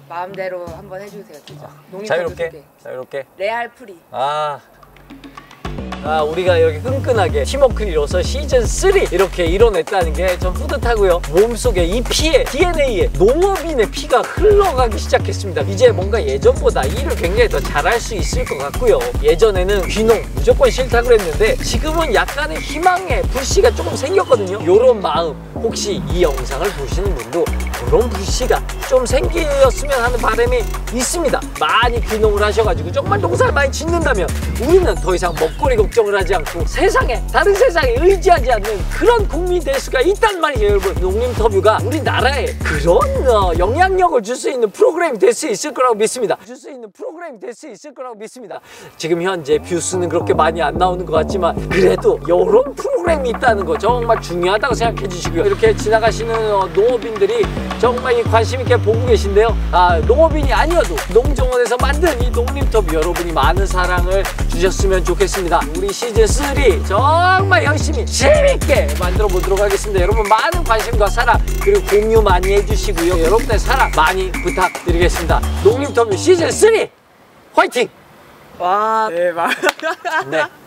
마음대로 한번 해주세요. 진짜. 자유롭게. 자유롭게. 레알 프리. 우리가 이렇게 끈끈하게 팀워크를 이뤄서 시즌3 이렇게 이뤄냈다는 게 좀 뿌듯하고요. 몸속에 이 피에 DNA에 농업인의 피가 흘러가기 시작했습니다. 이제 뭔가 예전보다 일을 굉장히 더 잘할 수 있을 것 같고요. 예전에는 귀농 무조건 싫다고 그랬는데 지금은 약간의 희망의 불씨가 조금 생겼거든요. 요런 마음, 혹시 이 영상을 보시는 분도 그런 불씨가 좀 생겼으면 하는 바람이 있습니다. 많이 귀농을 하셔가지고 정말 농사를 많이 짓는다면 우리는 더 이상 먹거리 걱정을 하지 않고 세상에, 다른 세상에 의지하지 않는 그런 국민이 될 수가 있단 말이에요. 여러분, 농림터뷰가 우리나라에 그런 영향력을 줄 수 있는 프로그램이 될 수 있을 거라고 믿습니다. 지금 현재 뷰수는 그렇게 많이 안 나오는 것 같지만 그래도 이런 프로그램이 있다는 거 정말 중요하다고 생각해 주시고요. 이렇게 지나가시는 농업인들이 정말 관심 있게 보고 계신데요. 농업인이 아니어도 농정원에서 만든 이 농림터뷰 여러분이 많은 사랑을 주셨으면 좋겠습니다. 우리 시즌3 정말 열심히 재밌게 만들어 보도록 하겠습니다. 여러분 많은 관심과 사랑 그리고 공유 많이 해주시고요. 여러분의 사랑 많이 부탁드리겠습니다. 농림터뷰 시즌3 화이팅! 와, 대박. 네.